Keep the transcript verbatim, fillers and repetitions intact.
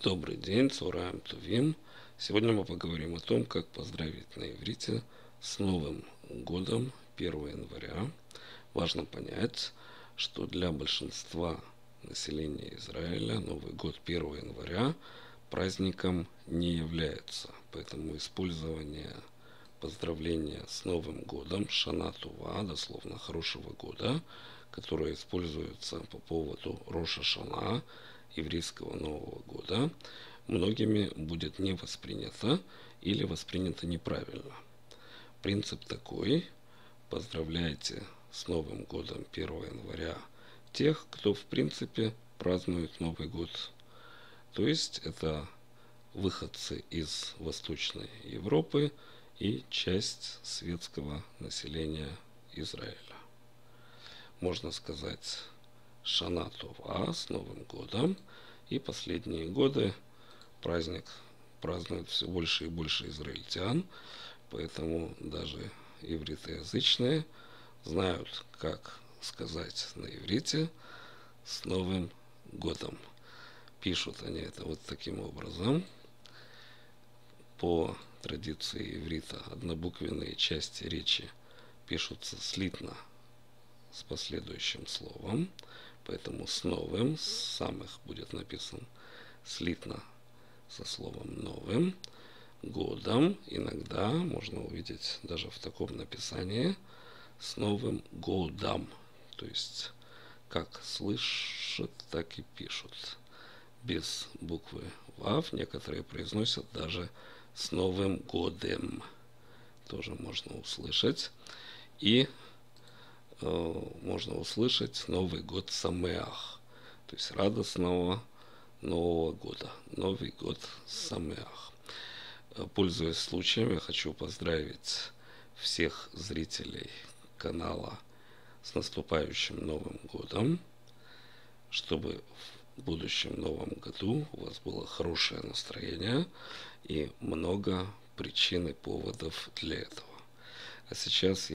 Добрый день, Цураем Тувим. Сегодня мы поговорим о том, как поздравить на иврите с Новым годом первого января. Важно понять, что для большинства населения Израиля Новый год первого января праздником не является. Поэтому использование поздравления с Новым годом, Шана Това, дословно хорошего года, которое используется по поводу Роша Шана, еврейского Нового года, многими будет не воспринято или воспринято неправильно. Принцип такой: поздравляйте с Новым годом первого января тех, кто в принципе празднует Новый год. То есть это выходцы из Восточной Европы и часть светского населения Израиля. Можно сказать Шана Това, с Новым годом. И последние годы праздник празднуют все больше и больше израильтян, поэтому даже ивритоязычные знают, как сказать на иврите с Новым годом. Пишут они это вот таким образом. По традиции иврита однобуквенные части речи пишутся слитно с последующим словом, поэтому с новым, с самых будет написан слитно со словом новым, годом. Иногда можно увидеть даже в таком написании с Новым годом. То есть как слышат, так и пишут. Без буквы Вав. Некоторые произносят даже с Новым годом. Тоже можно услышать. И э, можно услышать Новый год Самеах. То есть радостного Нового года. Новый год Самеах. Пользуясь случаем, я хочу поздравить всех зрителей канала с наступающим Новым годом, чтобы в будущем Новом году у вас было хорошее настроение и много причин и поводов для этого. А сейчас